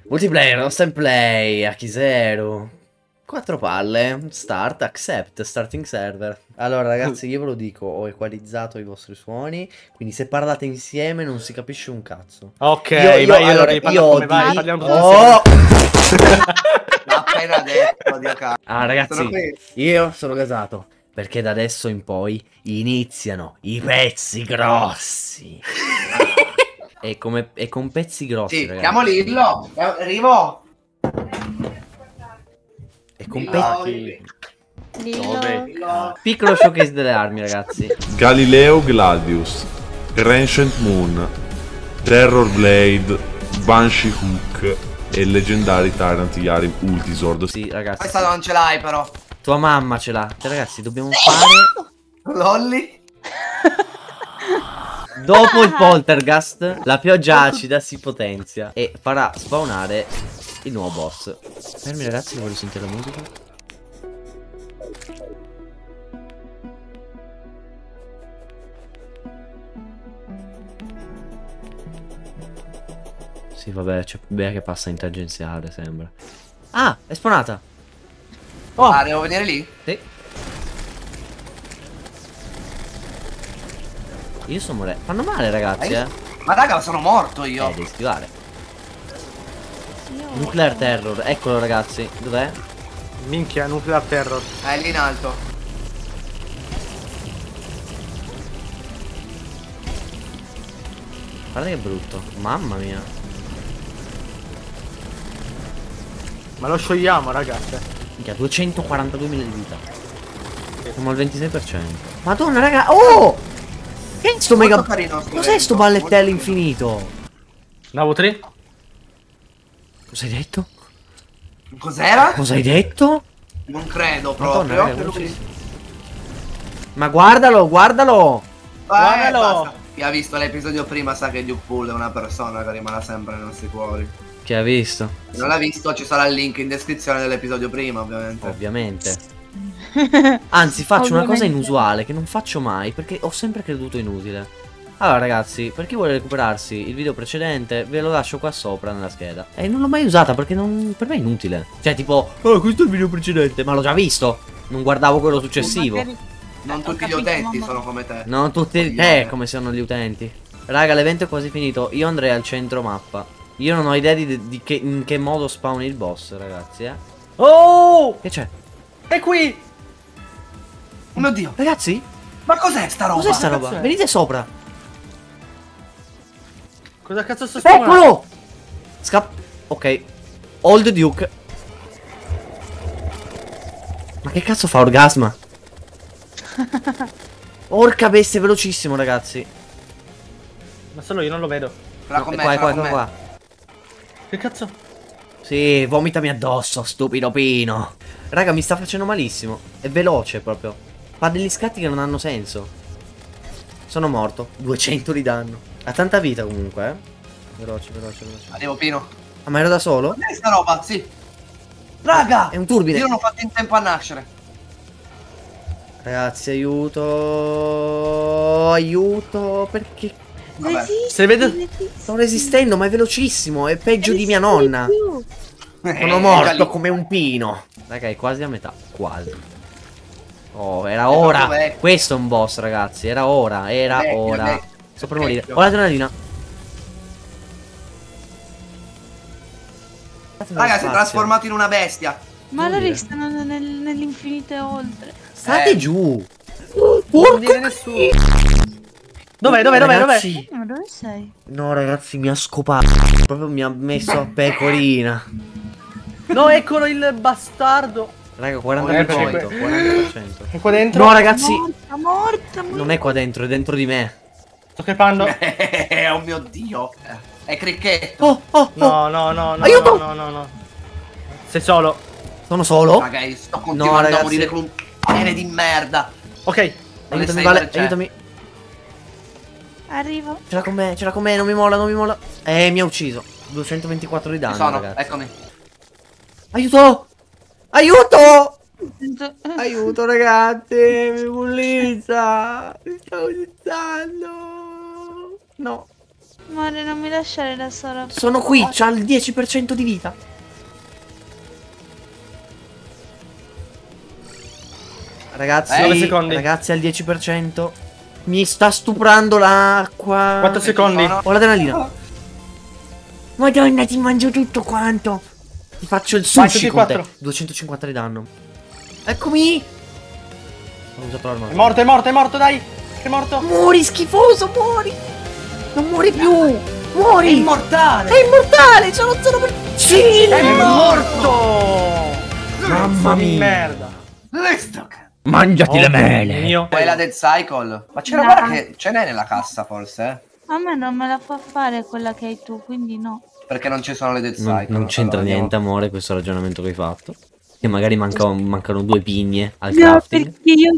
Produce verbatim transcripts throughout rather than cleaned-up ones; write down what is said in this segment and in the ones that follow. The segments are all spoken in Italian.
Multiplayer, non stand play, a chi zero. Quattro palle, start, accept, starting server. Allora ragazzi, io ve lo dico, ho equalizzato i vostri suoni, quindi se parlate insieme non si capisce un cazzo. Ok, io, io, vai, allora, io, io come di... vai, parliamo oh! L'ha appena detto, Dio cazzo. Ah ragazzi, io sono gasato, perché da adesso in poi iniziano i pezzi grossi. E, come, e con pezzi grossi, Sì, ragazzi. chiamo Lillo. Arrivo. E con Lillo. pezzi... Lillo. Piccolo showcase delle armi, ragazzi. Galileo Gladius, Ancient Moon, Terror Blade, Banshee Hook e leggendari Tyrant Yari Ultisword. Sì, ragazzi. Questa non ce l'hai però. Tua mamma ce l'ha. Cioè, ragazzi, dobbiamo fare... Lolli. Dopo il poltergast, la pioggia acida si potenzia e farà spawnare il nuovo boss. Fermi ragazzi, voglio sentire la musica. Sì, vabbè, c'è Bea che passa in tangenziale, sembra. Ah, è spawnata. Oh, ah, devo venire lì? Sì. Io sto morendo. Fanno male ragazzi, eh. Ma raga, sono morto io. Eh, devi schivare. Nuclear Terror, eccolo ragazzi. Dov'è? Minchia, Nuclear Terror. È lì in alto. Guarda che brutto. Mamma mia. Ma lo sciogliamo ragazzi. Minchia, duecentoquarantaduemila di vita. Siamo al ventisei per cento. Madonna raga. Oh! Che è sto mega... Cos'è sto ballettello infinito? Navo tre? Cosa hai detto? Cos'era? Cosa hai detto? Non credo Madonna, proprio. raga, lui... Ma guardalo, guardalo! Eh, Guardalo! basta. Chi ha visto l'episodio prima sa che Duke Pool è una persona che rimane sempre nei nostri cuori. Chi ha visto? Se non l'ha visto ci sarà il link in descrizione dell'episodio prima, ovviamente. Ovviamente. Anzi, faccio una cosa inusuale che non faccio mai perché ho sempre creduto inutile. Allora ragazzi, per chi vuole recuperarsi il video precedente ve lo lascio qua sopra nella scheda. E non l'ho mai usata perché non... per me è inutile. Cioè tipo, oh questo è il video precedente, ma l'ho già visto. Non guardavo quello successivo. Non tutti gli utenti sono come te. Non tutti te come sono gli utenti. Raga, l'evento è quasi finito. Io andrei al centro mappa. Io non ho idea di, di che, in che modo spawni il boss, ragazzi, eh. Oh! Che c'è? È qui! Oh mio Dio! Ragazzi? Ma cos'è sta roba? Cos'è sta roba? Cazzo è? Venite sopra. Cosa cazzo sto spawnando? Eccolo! Scap... Ok. Old Duke. Ma che cazzo fa Orgasma? Orca bestia, velocissimo, ragazzi. Ma solo io non lo vedo. No, No, è qua, è qua, è qua, qua. Che cazzo? Sì, vomitami addosso, stupido Pino. Raga, mi sta facendo malissimo. È veloce proprio. Fa degli scatti che non hanno senso. Sono morto. duecento di danno. Ha tanta vita comunque, eh. Veloce, veloce, veloce. Arrivo Pino. Ah, ma ero da solo? Cos'è sta roba? Sì. Raga! È un turbine. Io non ho fatto in tempo a nascere. Ragazzi, aiuto. Aiuto. Perché? Vabbè. Se vede... Sto resistendo, ma è velocissimo. È peggio di mia nonna. Eh, Sono morto come un pino. Raga, è quasi a metà. Quasi. Oh, era ora. Questo è un boss, ragazzi. Era ora. Era Vecchio, ora. vecchio. Sto per morire. Vecchio. Ho l'adrenalina. Raga, si è trasformato in una bestia. Ma allora stanno nel, nell'infinito e oltre. State Eh. giù. Non dire nessuno. Dov'è, dov'è, dov'è, dov'è? Ragazzi. Ma dove sei? No, ragazzi, mi ha scopato. Proprio mi ha messo a pecorina. No, eccolo il bastardo. Raga, quaranta per cento. Eh, quaranta per cento. È qua dentro? No, ragazzi. Morta, morta, morta. Non è qua dentro, è dentro di me. Sto crepando. Oh mio Dio. È cricchetto. Oh, oh, oh. No, no, no, no, Aiuto! no, no, no. Sei solo. Sono solo? Raga, io sto continuando ragazzi. a morire con un piede di merda. Ok. Aiutami, Vale, c'è? aiutami. Arrivo. Ce l'ha con me, ce l'ha con me, non mi molla, non mi molla. Eh, mi ha ucciso. duecentoventiquattro di Ci danno, sono, ragazzi. eccomi. Aiuto! Aiuto! Aiuto, ragazzi, mi bullizza. Mi stavo bulizzando. No. Amore, non mi lasciare da sola. Sono qui, c'ha il dieci per cento di vita. Ragazzi, nove secondi. ragazzi al dieci per cento. Mi sta stuprando l'acqua. quattro secondi. Ho l'adrenalina. Madonna, ti mangio tutto quanto. Ti faccio il sushi con te. duecentocinquanta di danno. Eccomi. Ho usato l'arma. È morto, è morto, è morto, dai. È morto. Muori, schifoso, muori. Non muori più. Muori. È immortale. È immortale. C'è lo zero per Sì, È morto. Mamma Di mia. merda. Lestok. Mangiati le mele. Mio. Quella del Cycle. Ma c'era No. guarda che ce n'è nella cassa forse, eh? A me non me la fa fare quella che hai tu, quindi no. Perché non ci sono le del Non, Cycle. non c'entra Allora, niente, amore, questo ragionamento che hai fatto. Che magari manca- mancano due pigne al No, crafting. perché io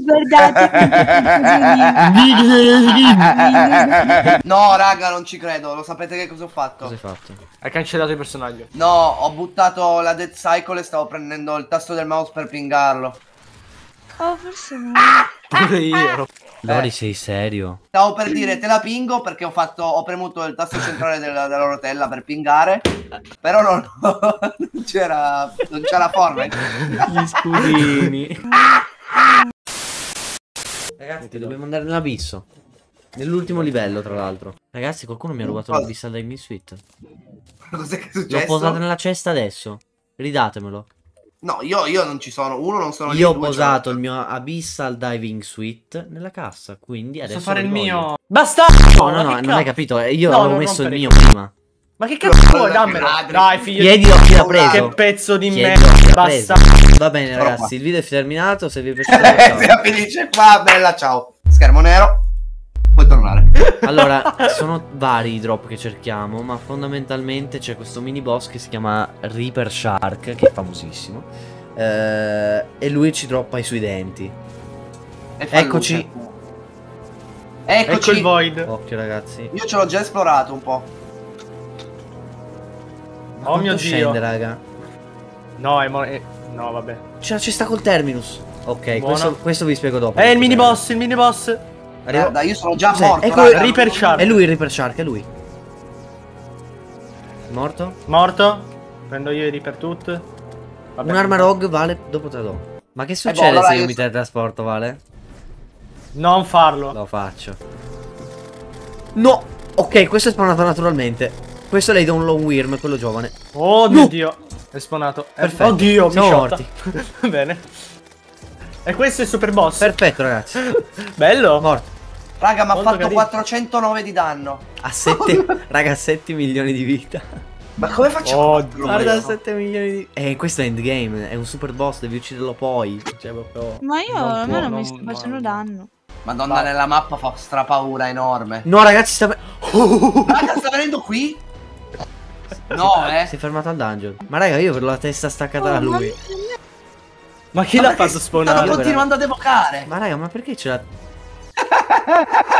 guardate. No, raga, non ci credo. Lo sapete che cosa ho fatto? Cosa hai fatto? Hai cancellato il personaggio. No, ho buttato la Death Cycle e stavo prendendo il tasto del mouse per pingarlo. Oh, forse no. Pure io. Lori, sei serio? Stavo per dire te la pingo perché ho fatto ho premuto il tasto centrale della, della rotella per pingare. Però non, non c'era non c'era forma. Gli scudini. Ragazzi, dobbiamo andare nell'abisso. Nell'ultimo livello, tra l'altro. Ragazzi, qualcuno mi ha rubato Cosa? l'abisso dai miei suite. Cos'è che è L'ho successo? posato nella cesta adesso. Ridatemelo. No, io, io non ci sono. Uno non sono lì, Io ho due posato c'è- il mio Abyssal Diving Suite nella cassa, quindi adesso Posso fare il lo rivoglio. mio. Basta. No, no, no, non hai capito. eh, Io No, avevo non messo il rompere mio i coglioni. prima. Ma che cazzo vuoi? Dammelo. Ladri. Dai, figlio. Chiedilo a chi l'ha Che preso. Che pezzo di Chiedilo merda. a chi l'ha Basta. preso. Va bene, Però ragazzi, qua. il video è terminato. Se vi è piaciuto, ciao. Sia felice qua, bella, ciao. Schermo nero. Puoi tornare. Allora, sono vari i drop che cerchiamo, ma fondamentalmente c'è questo mini boss che si chiama Reaper Shark, che è famosissimo. eh, e lui ci droppa i suoi denti. E fa Eccoci. luce. Eccoci. Ecco il void. Occhio, ragazzi. Io ce l'ho già esplorato un po'. Ma Oh mio quanto Dio. scende, raga? No, è mo- è- No, vabbè. Cioè, ci sta col Terminus. Ok, Buono. questo, questo vi spiego dopo. È il Cos'è. mini boss, il mini boss. Arrivo- Guarda, io sono già Cos'è? morto. Ecco, raga. Reaper Shark. È lui il Reaper Shark, è lui. Morto? Morto. Prendo io i Reaper tut. Vabbè. Un'arma rogue, Vale, dopo te la do. Ma che succede boh, allora se io io mi so- teletrasporto, Vale? Non farlo. Lo faccio. No! Ok, questo è spawnato naturalmente. Questo lei da un long worm, quello giovane. Oh mio Dio. È spawnato. Eh, Perfetto. Oddio, mi Siamo sciotta. morti. Bene. E questo è il super boss. Perfetto, ragazzi. Bello. Morto. Raga, mi ha Molto fatto carino. quattrocentonove di danno. A sette. Raga, sette milioni di vita. Ma come facciamo? Oh, a farlo? Guarda, sette milioni di. Eh, questo è endgame. È un super boss, devi ucciderlo poi. Cioè, proprio. Ma io Non a me può, non non- mi sto facendo no. danno. Madonna, Va. nella mappa fa strapaura enorme. No, ragazzi, sta. Raga, sta venendo qui? No, eh. Si è fermato al dungeon. Ma raga, io per la testa staccata da Oh, ma- lui. Ma chi Ma l'ha perché fatto stanno spawnare? continuando ad evocare. Ma raga, ma perché ce l'ha.